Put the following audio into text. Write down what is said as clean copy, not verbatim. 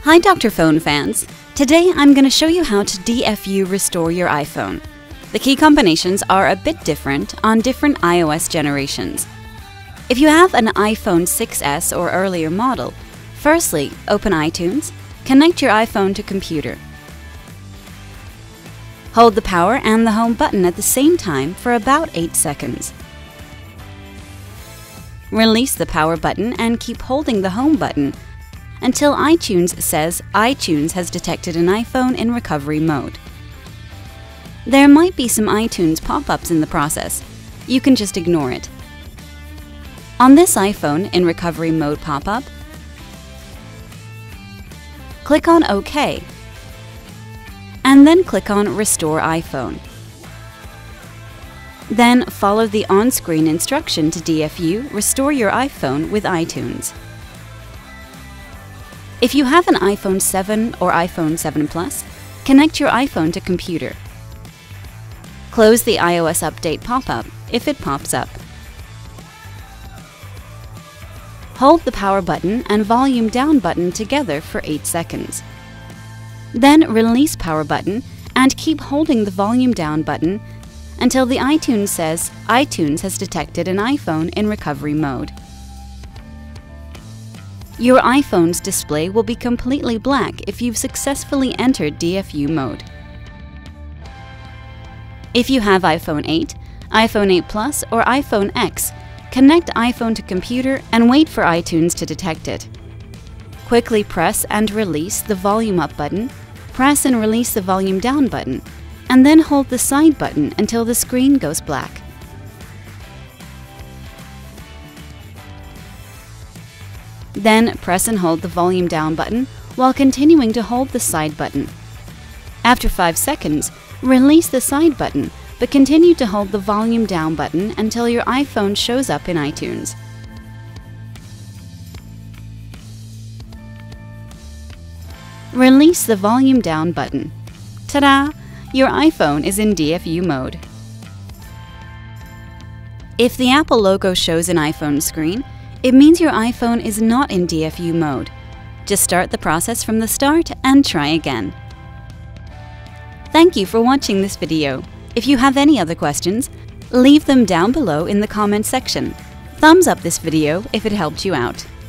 Hi Dr. Phone fans! Today I'm going to show you how to DFU restore your iPhone. The key combinations are a bit different on different iOS generations. If you have an iPhone 6s or earlier model, firstly, open iTunes, connect your iPhone to computer. Hold the power and the home button at the same time for about 8 seconds. Release the power button and keep holding the home button until iTunes says iTunes has detected an iPhone in recovery mode. There might be some iTunes pop-ups in the process. You can just ignore it. On this iPhone in recovery mode pop-up, click on OK, and then click on Restore iPhone. Then follow the on-screen instruction to DFU Restore your iPhone with iTunes. If you have an iPhone 7 or iPhone 7 Plus, connect your iPhone to computer. Close the iOS update pop-up if it pops up. Hold the power button and volume down button together for 8 seconds. Then release power button and keep holding the volume down button until the iTunes says iTunes has detected an iPhone in recovery mode. Your iPhone's display will be completely black if you've successfully entered DFU mode. If you have iPhone 8, iPhone 8 Plus, or iPhone X, connect iPhone to computer and wait for iTunes to detect it. Quickly press and release the volume up button, press and release the volume down button, and then hold the side button until the screen goes black. Then press and hold the volume down button while continuing to hold the side button. After 5 seconds, release the side button, but continue to hold the volume down button until your iPhone shows up in iTunes. Release the volume down button. Ta-da! Your iPhone is in DFU mode. If the Apple logo shows an iPhone screen, it means your iPhone is not in DFU mode. Just start the process from the start and try again. Thank you for watching this video. If you have any other questions, leave them down below in the comments section. Thumbs up this video if it helped you out.